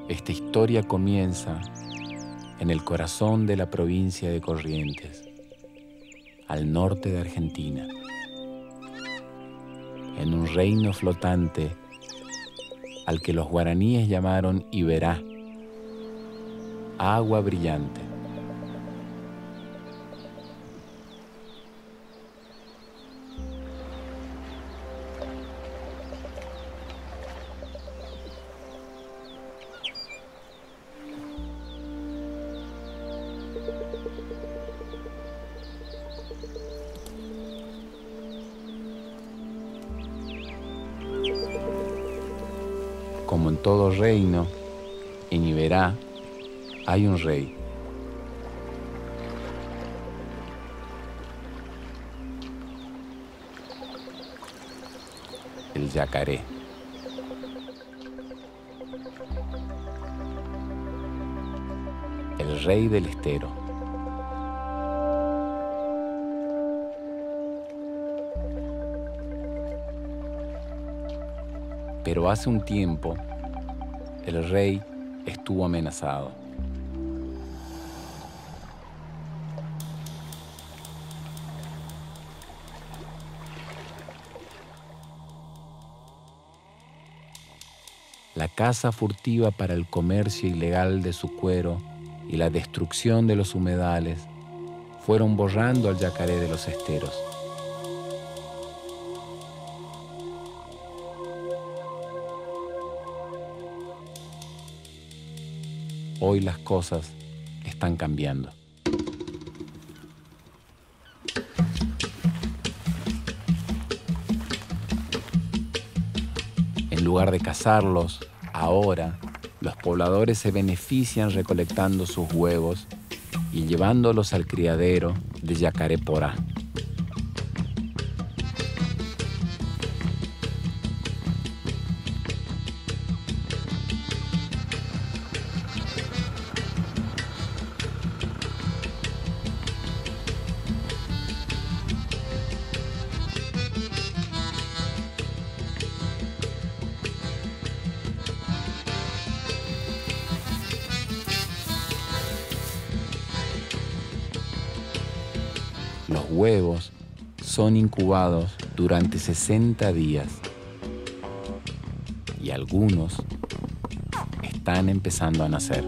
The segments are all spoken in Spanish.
Esta historia comienza en el corazón de la provincia de Corrientes, al norte de Argentina, en un reino flotante al que los guaraníes llamaron Iberá, agua brillante. Como en todo reino, en Iberá hay un rey. El yacaré. El rey del estero. Pero hace un tiempo, el rey estuvo amenazado. La caza furtiva para el comercio ilegal de su cuero y la destrucción de los humedales fueron borrando al yacaré de los esteros. Hoy las cosas están cambiando. En lugar de cazarlos, ahora los pobladores se benefician recolectando sus huevos y llevándolos al criadero de Yacaré Porá. Los huevos son incubados durante 60 días y algunos están empezando a nacer.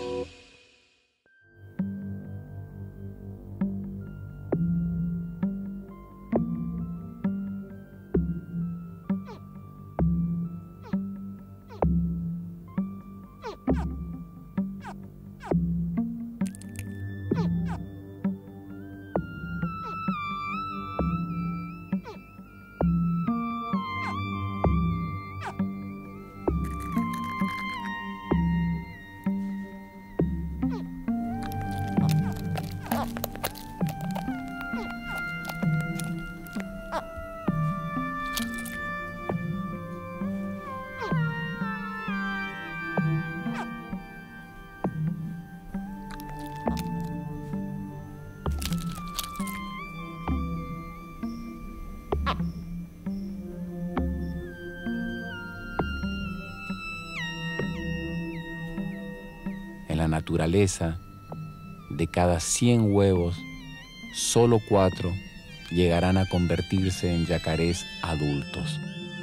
En la naturaleza, de cada 100 huevos, solo 4 llegarán a convertirse en yacarés adultos.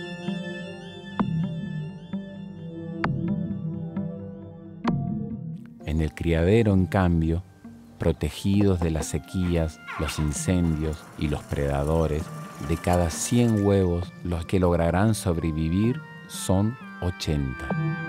En el criadero, en cambio, protegidos de las sequías, los incendios y los predadores, de cada 100 huevos, los que lograrán sobrevivir son 80.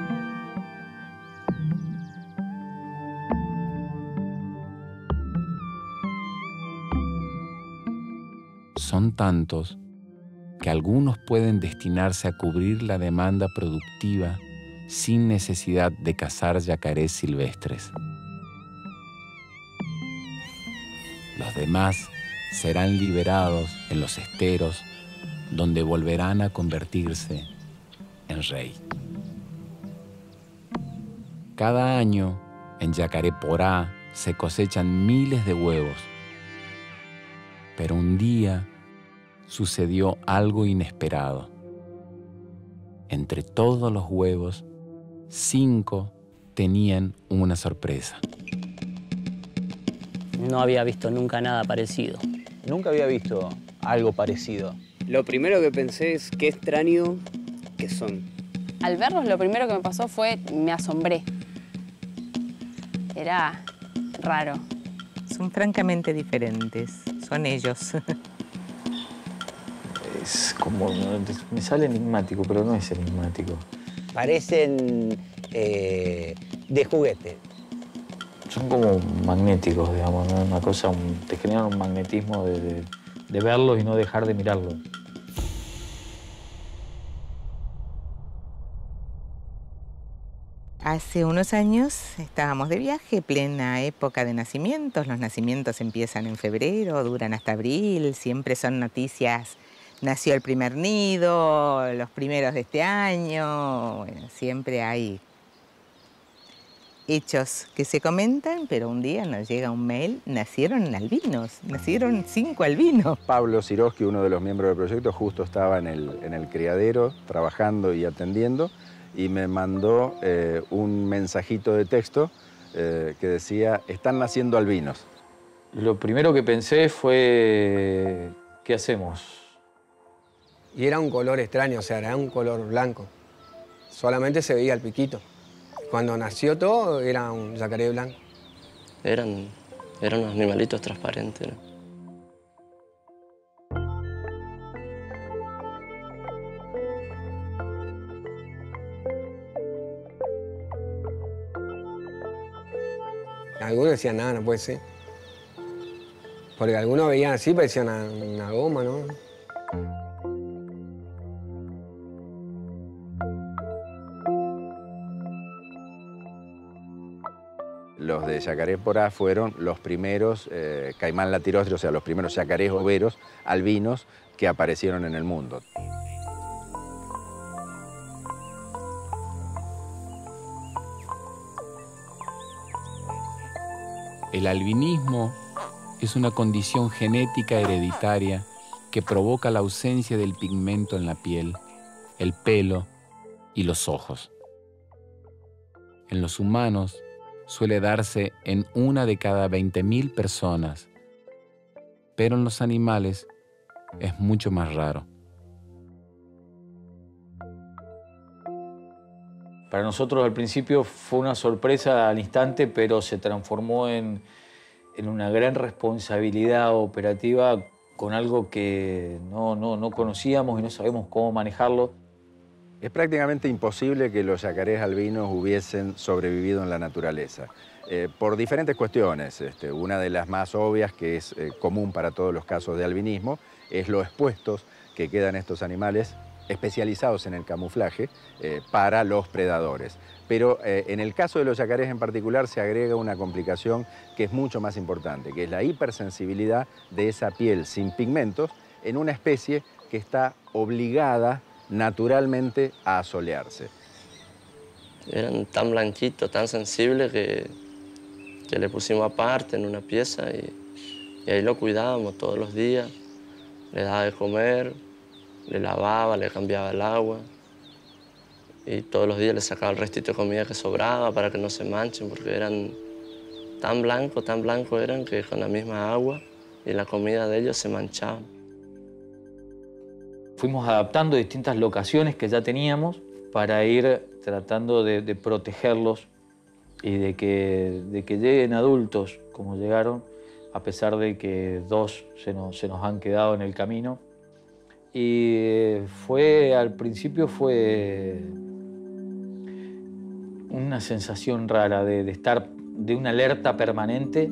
Son tantos que algunos pueden destinarse a cubrir la demanda productiva sin necesidad de cazar yacarés silvestres. Los demás serán liberados en los esteros, donde volverán a convertirse en rey. Cada año, en Yacaré Porá se cosechan miles de huevos, pero un día sucedió algo inesperado. Entre todos los huevos, 5 tenían una sorpresa. No había visto nunca nada parecido. Nunca había visto algo parecido. Lo primero que pensé es qué extraño que son. Al verlos, lo primero que me pasó fue, me asombré. Era raro. Son francamente diferentes, son ellos. Es como, me sale enigmático, pero no es enigmático. Parecen de juguete. Son como magnéticos, digamos, ¿no? Una cosa, te generan un magnetismo de verlos y no dejar de mirarlos. Hace unos años estábamos de viaje, plena época de nacimientos. Los nacimientos empiezan en febrero, duran hasta abril, siempre son noticias. Nació el primer nido, los primeros de este año, bueno, siempre hay hechos que se comentan, pero un día nos llega un mail, nacieron albinos, nacieron 5 albinos. Pablo Siroski, uno de los miembros del proyecto, justo estaba en el criadero trabajando y atendiendo y me mandó un mensajito de texto que decía, están naciendo albinos. Lo primero que pensé fue, ¿qué hacemos? Y era un color extraño, o sea, era un color blanco. Solamente se veía el piquito. Cuando nació todo, era un yacaré blanco. Eran unos animalitos transparentes, ¿no? Algunos decían, nada, no puede ser. Porque algunos veían así, parecía una goma, ¿no? Los de Yacaré Porá fueron los primeros caimán latirostri, o sea, los primeros yacarés overos albinos que aparecieron en el mundo. El albinismo es una condición genética hereditaria que provoca la ausencia del pigmento en la piel, el pelo y los ojos. En los humanos suele darse en 1 de cada 20.000 personas, pero en los animales es mucho más raro. Para nosotros al principio fue una sorpresa al instante, pero se transformó en una gran responsabilidad operativa con algo que no conocíamos y no sabemos cómo manejarlo. Es prácticamente imposible que los yacarés albinos hubiesen sobrevivido en la naturaleza, por diferentes cuestiones. Una de las más obvias, que es común para todos los casos de albinismo, es lo expuestos que quedan estos animales especializados en el camuflaje para los predadores. Pero en el caso de los yacarés en particular se agrega una complicación que es mucho más importante, que es la hipersensibilidad de esa piel sin pigmentos en una especie que está obligada naturalmente a asolearse. Eran tan blanquitos, tan sensibles que le pusimos aparte en una pieza y ahí lo cuidábamos todos los días. Le daba de comer, le lavaba, le cambiaba el agua y todos los días le sacaba el restito de comida que sobraba para que no se manchen, porque eran tan blancos eran que con la misma agua y la comida de ellos se manchaban. Fuimos adaptando distintas locaciones que ya teníamos para ir tratando de protegerlos y de que lleguen adultos como llegaron, a pesar de que 2 se nos han quedado en el camino. Y al principio fue una sensación rara de estar de una alerta permanente.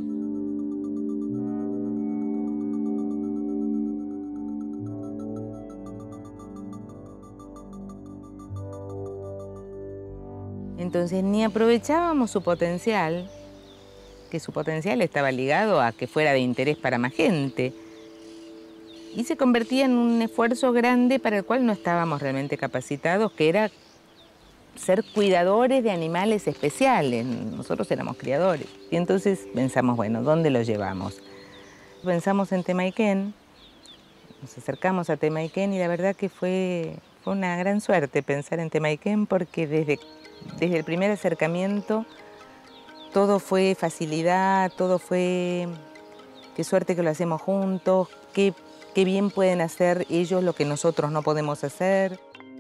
Entonces ni aprovechábamos su potencial, que su potencial estaba ligado a que fuera de interés para más gente, y se convertía en un esfuerzo grande para el cual no estábamos realmente capacitados, que era ser cuidadores de animales especiales. Nosotros éramos criadores. Y entonces pensamos, bueno, ¿dónde los llevamos? Pensamos en Temaiken, nos acercamos a Temaiken y la verdad que fue una gran suerte pensar en Temaiken porque desde Desde el primer acercamiento todo fue facilidad, todo fue qué suerte que lo hacemos juntos, qué bien pueden hacer ellos lo que nosotros no podemos hacer.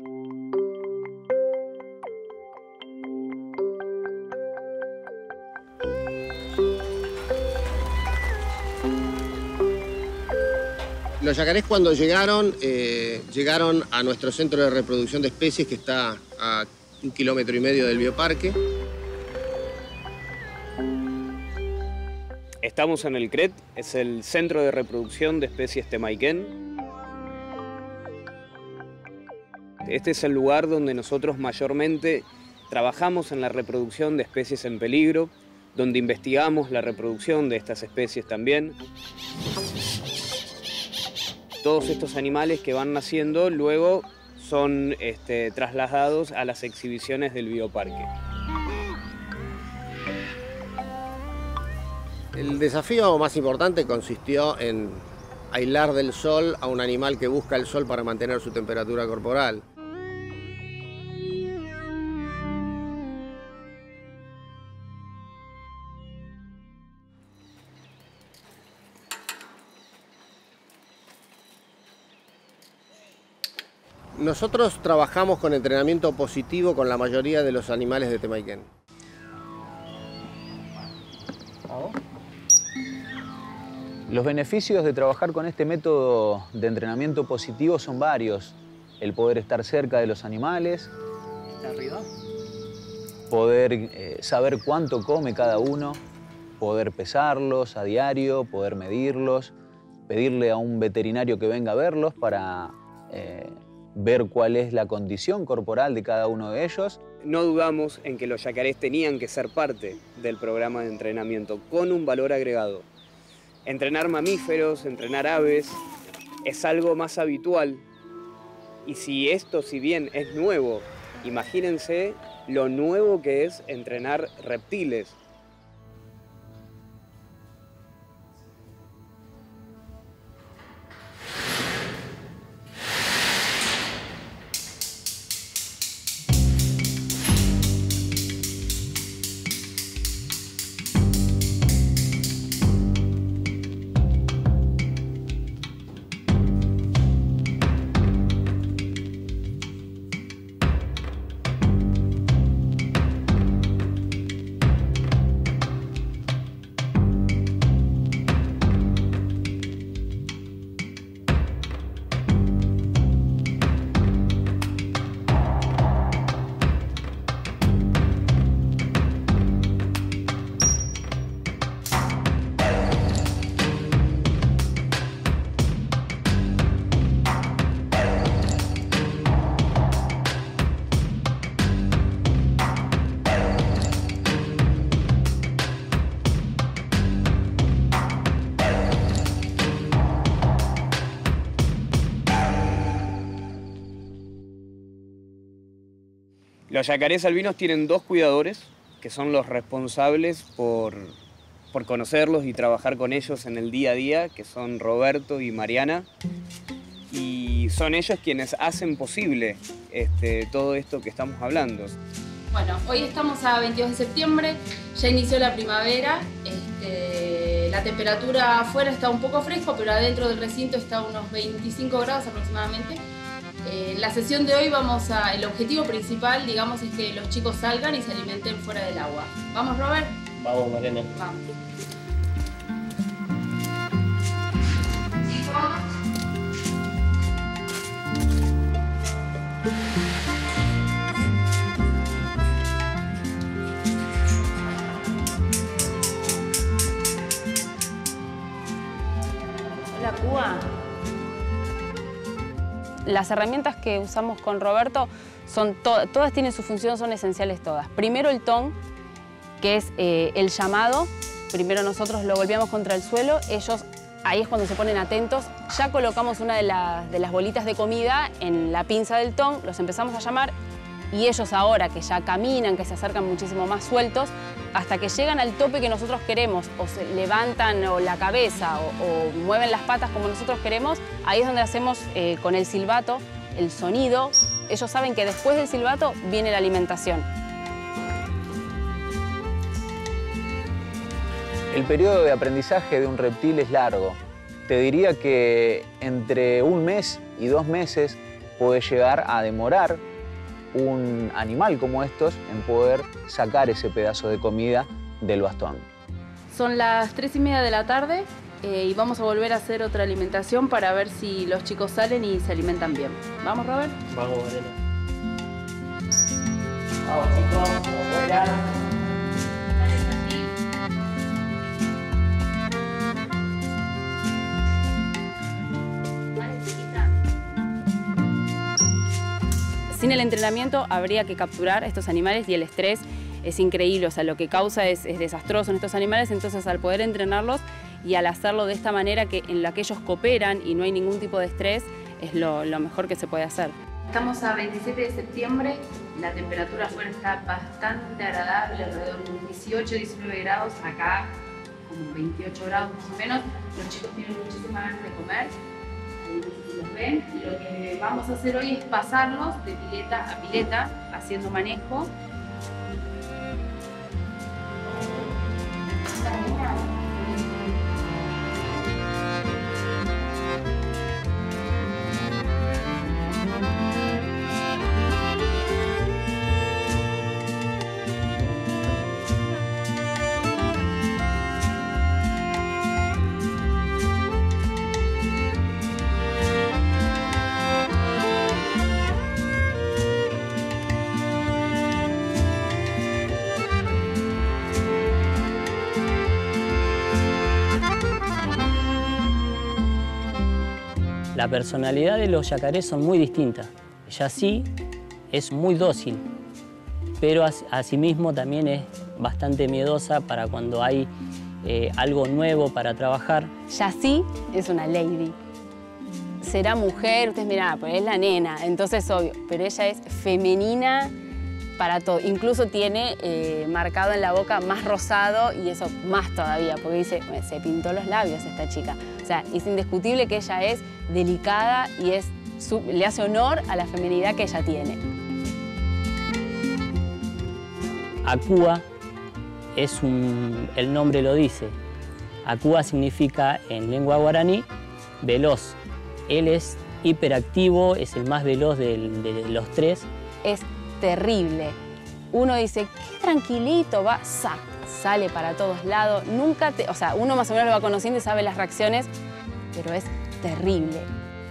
Los yacarés cuando llegaron a nuestro centro de reproducción de especies que está a 1,5 kilómetros del bioparque. Estamos en el CRET, es el Centro de Reproducción de Especies Temaiken. Este es el lugar donde nosotros mayormente trabajamos en la reproducción de especies en peligro, donde investigamos la reproducción de estas especies también. Todos estos animales que van naciendo luego son trasladados a las exhibiciones del bioparque. El desafío más importante consistió en aislar del sol a un animal que busca el sol para mantener su temperatura corporal. Nosotros trabajamos con entrenamiento positivo con la mayoría de los animales de Temaiken. Los beneficios de trabajar con este método de entrenamiento positivo son varios. El poder estar cerca de los animales, poder saber cuánto come cada uno, poder pesarlos a diario, poder medirlos, pedirle a un veterinario que venga a verlos para ver cuál es la condición corporal de cada uno de ellos. No dudamos en que los yacarés tenían que ser parte del programa de entrenamiento con un valor agregado. Entrenar mamíferos, entrenar aves, es algo más habitual. Y si bien es nuevo, imagínense lo nuevo que es entrenar reptiles. Los yacarés albinos tienen 2 cuidadores, que son los responsables por conocerlos y trabajar con ellos en el día a día, que son Roberto y Mariana. Y son ellos quienes hacen posible todo esto que estamos hablando. Bueno, hoy estamos a 22 de septiembre, ya inició la primavera. La temperatura afuera está un poco fresco, pero adentro del recinto está a unos 25 grados aproximadamente. En la sesión de hoy el objetivo principal, digamos, es que los chicos salgan y se alimenten fuera del agua. ¿Vamos, Robert? Vamos, Mariana. Vamos. Hola, Cuba. Las herramientas que usamos con Roberto todas tienen su función, son esenciales todas. Primero el ton, que es el llamado. Primero nosotros lo golpeamos contra el suelo, ellos ahí es cuando se ponen atentos. Ya colocamos una de las bolitas de comida en la pinza del ton, los empezamos a llamar y ellos ahora que ya caminan, que se acercan muchísimo más sueltos, hasta que llegan al tope que nosotros queremos, o se levantan la cabeza o mueven las patas como nosotros queremos, ahí es donde hacemos con el silbato el sonido. Ellos saben que después del silbato viene la alimentación. El periodo de aprendizaje de un reptil es largo. Te diría que entre 1 mes y 2 meses puede llegar a demorar un animal como estos en poder sacar ese pedazo de comida del bastón. Son las 3:30 de la tarde y vamos a volver a hacer otra alimentación para ver si los chicos salen y se alimentan bien. ¿Vamos, Robert? Vamos, Mariana. Vamos, chicos, afuera. Sin el entrenamiento habría que capturar estos animales y el estrés es increíble, o sea, lo que causa es desastroso en estos animales, entonces al poder entrenarlos y al hacerlo de esta manera en la que ellos cooperan y no hay ningún tipo de estrés, es lo mejor que se puede hacer. Estamos a 27 de septiembre, la temperatura afuera está bastante agradable, alrededor de 18, 19 grados, acá como 28 grados más o menos. Los chicos tienen muchísimas ganas de comer, ahí los ven. Lo que vamos a hacer hoy es pasarlos de pileta a pileta, haciendo manejo. La personalidad de los yacarés son muy distintas. Yací es muy dócil, pero asimismo también es bastante miedosa para cuando hay algo nuevo para trabajar. Yací es una lady. Será mujer, ustedes miran, pues es la nena, entonces obvio, pero ella es femenina para todo. Incluso tiene marcado en la boca más rosado y eso más todavía, porque dice, se pintó los labios esta chica. O sea, es indiscutible que ella es delicada y le hace honor a la feminidad que ella tiene. Akua el nombre lo dice. Akua significa en lengua guaraní veloz. Él es hiperactivo, es el más veloz de los tres. Es terrible. Uno dice, qué tranquilito, va, sale para todos lados. O sea, uno más o menos lo va conociendo y sabe las reacciones, pero es terrible.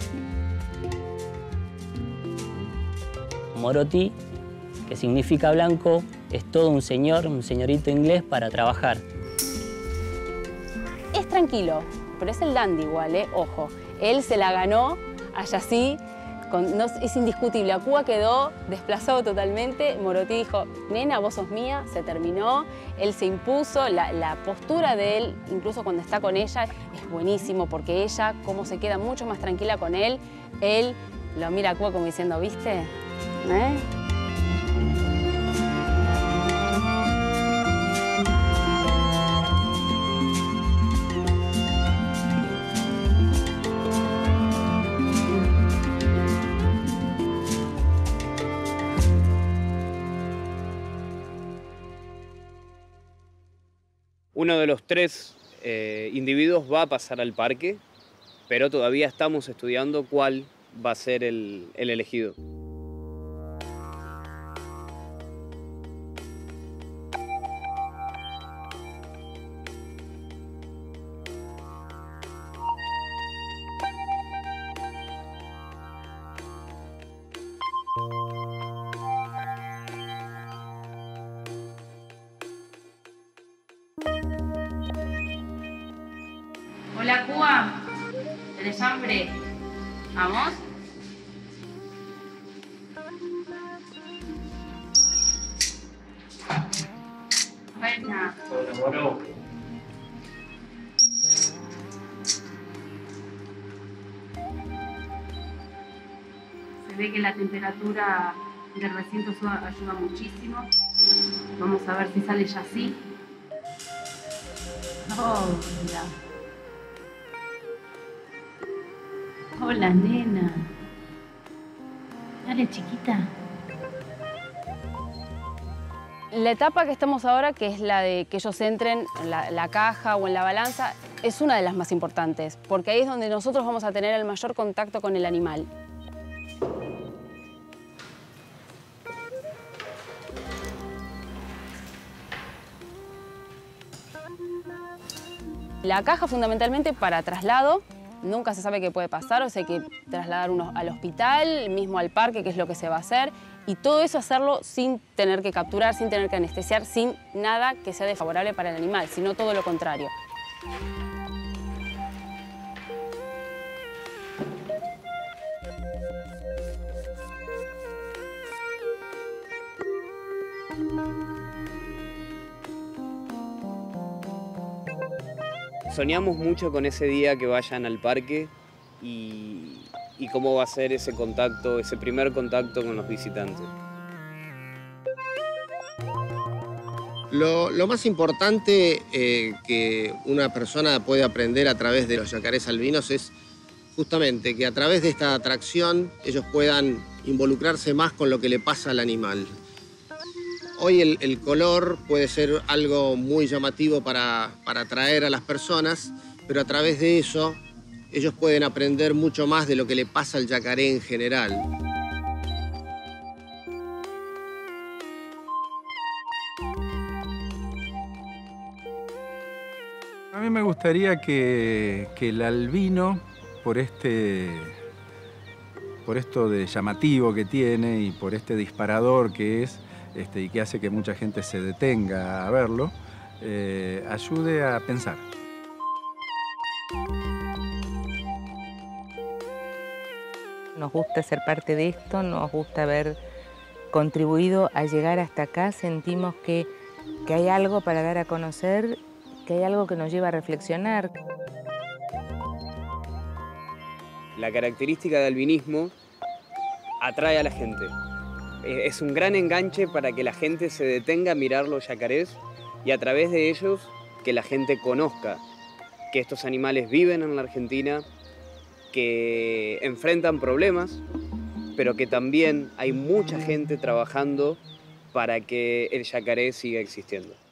Moroti, que significa blanco, es todo un señorito inglés para trabajar. Es tranquilo, pero es el dandy igual, ojo. Él se la ganó a Yací, es indiscutible. Akua quedó desplazado totalmente. Moroti dijo, nena, vos sos mía, se terminó. Él se impuso, la postura de él, incluso cuando está con ella, es buenísimo porque ella, como se queda mucho más tranquila con él lo mira a Akua como diciendo, ¿viste? Uno de los 3 individuos va a pasar al parque, pero todavía estamos estudiando cuál va a ser el elegido. Hola, Akua. ¿Tenés hambre? ¿Vamos? Buena. Hola, Moro. Se ve que la temperatura del recinto ayuda muchísimo. Vamos a ver si sale Yací. Hola. Hola, nena. Dale, chiquita. La etapa que estamos ahora, que es la de que ellos entren en la caja o en la balanza, es una de las más importantes, porque ahí es donde nosotros vamos a tener el mayor contacto con el animal. La caja fundamentalmente para traslado, nunca se sabe qué puede pasar, o sea, hay que trasladar uno al hospital, mismo al parque, que es lo que se va a hacer, y todo eso hacerlo sin tener que capturar, sin tener que anestesiar, sin nada que sea desfavorable para el animal, sino todo lo contrario. Soñamos mucho con ese día que vayan al parque y cómo va a ser ese contacto, ese primer contacto con los visitantes. Lo más importante que una persona puede aprender a través de los yacarés albinos es justamente que a través de esta atracción ellos puedan involucrarse más con lo que le pasa al animal. Hoy el color puede ser algo muy llamativo para atraer a las personas, pero a través de eso ellos pueden aprender mucho más de lo que le pasa al yacaré en general. A mí me gustaría que el albino, por esto de llamativo que tiene y por este disparador que es, y que hace que mucha gente se detenga a verlo, ayude a pensar. Nos gusta ser parte de esto, nos gusta haber contribuido a llegar hasta acá, sentimos que hay algo para dar a conocer, que hay algo que nos lleva a reflexionar. La característica del albinismo atrae a la gente. Es un gran enganche para que la gente se detenga a mirar los yacarés y a través de ellos que la gente conozca que estos animales viven en la Argentina, que enfrentan problemas, pero que también hay mucha gente trabajando para que el yacaré siga existiendo.